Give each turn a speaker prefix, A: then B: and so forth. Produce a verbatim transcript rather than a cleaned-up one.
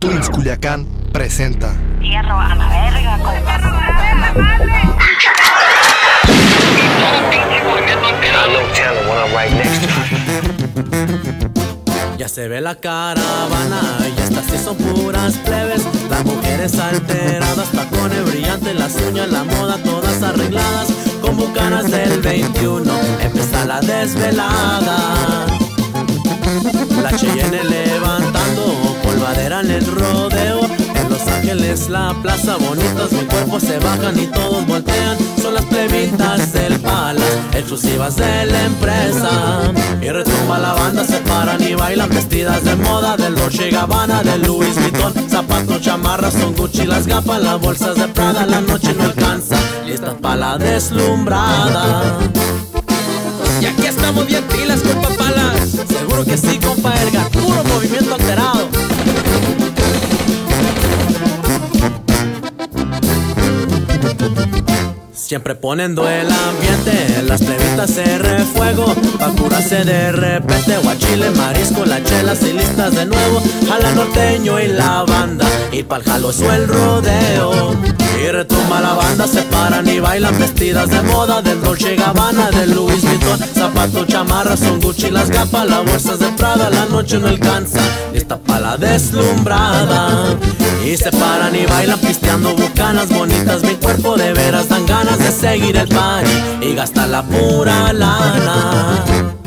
A: Twins Culiacán presenta
B: Fierro a la verga, compa.
C: Ya se ve la caravana y estas sí son puras plebes. Las mujeres alteradas, tacones brillantes, las uñas, la moda, todas arregladas. Con bucanas del veintiuno, empieza la desvelada. La Cheyenne levantando polvadera en el rodeo. En Los Ángeles la plaza, bonitas mi cuerpo se bajan y todos voltean. Son las plebitas del Palace, exclusivas de la empresa. Y retumba la banda, se paran y bailan vestidas de moda. Del Dolce y Gabbana, del Louis Vuitton. Zapatos, chamarras, son Gucci, las gafas, las bolsas de Prada. La noche no alcanza, listas para la deslumbrada. Y aquí estamos bien pilas, compa Palas. Seguro que sí, compa Erga, puro movimiento alterado. Siempre poniendo el ambiente, las plebitas se refuego. Pa' curarse de repente, guachile, marisco, las chelas y listas de nuevo. Jala norteño y la banda, y pa'l jaloso el rodeo. Y retumba la banda, se paran y bailan vestidas de moda. Del Dolce y Gabbana, del Louis Vuitton. Zapatos, chamarras, son Gucci, las gafas, las bolsas de Prada. La noche no alcanza, lista pa' la deslumbrada. Y se paran y bailan pisteando bucanas bonitas. Mi cuerpo de veras dan ganas de seguir el party y gastar la pura lana.